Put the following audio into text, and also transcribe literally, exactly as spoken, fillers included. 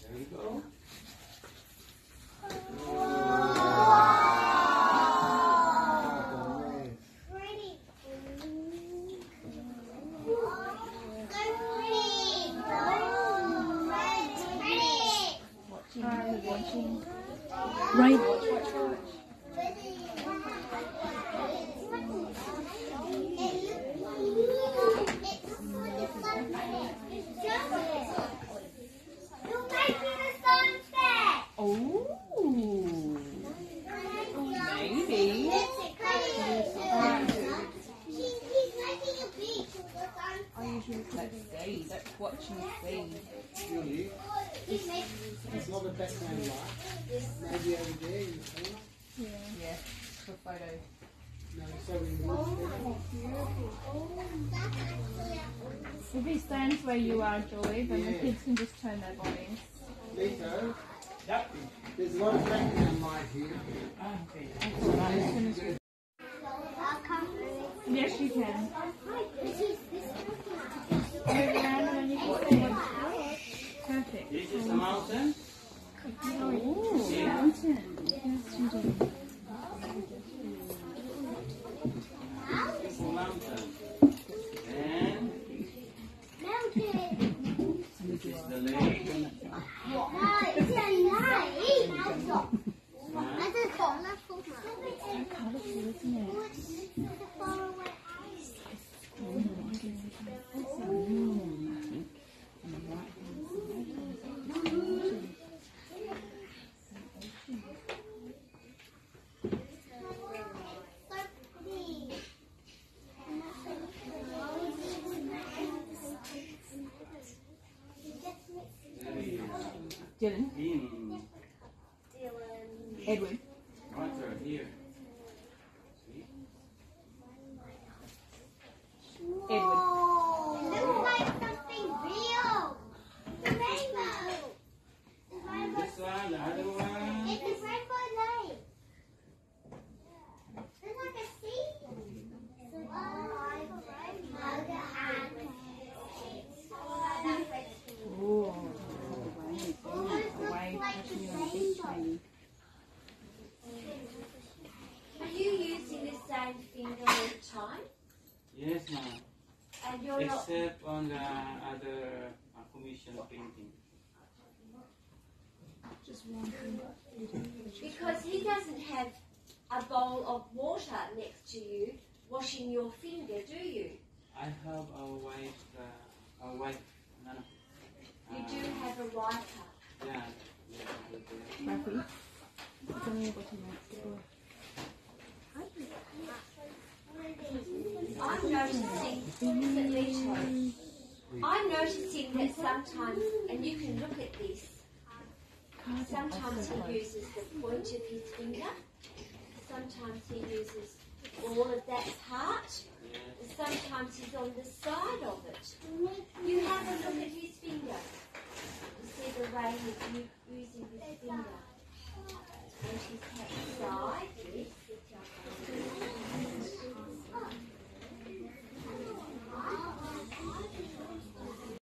There you go. Right. Oh, maybe. I usually let's see. Let's watch and see. Really? It's not the best man life. Maybe over there in the corner. Yeah. Yeah. For photos. No, so we want If he stands where you are, Joy, then the kids can just turn their bodies. Lito. Yep. There's a lot of background light here. Okay. Yes, you can. Move around and then you can see what's perfect. This is the mountain. Oh, mountain. Yes, you do. This is the mountain. And this is the lake. Dylan. In. Edward. Right there, here. See? Edward. It looks like something real. The rainbow. And this one, the other one. It's a rainbow lake. It's like a sea. Oh. Away, touching you on the beach, maybe. Are you using the same finger all the time? Yes, ma'am. And you're not. Except on the other uh, commission painting. Just one finger. Because he doesn't have a bowl of water next to you washing your finger, do you? I have a white, uh, a white, no, no. You Uh, do have a wiper. Yeah. yeah Rafi. It's only able to make the door. I'm noticing that Lito, I'm noticing that sometimes, and you can look at this, sometimes he uses the point of his finger, sometimes he uses all of that part, and sometimes he's on the side of it. You have a look at his finger. You see the way he's u- using his finger and his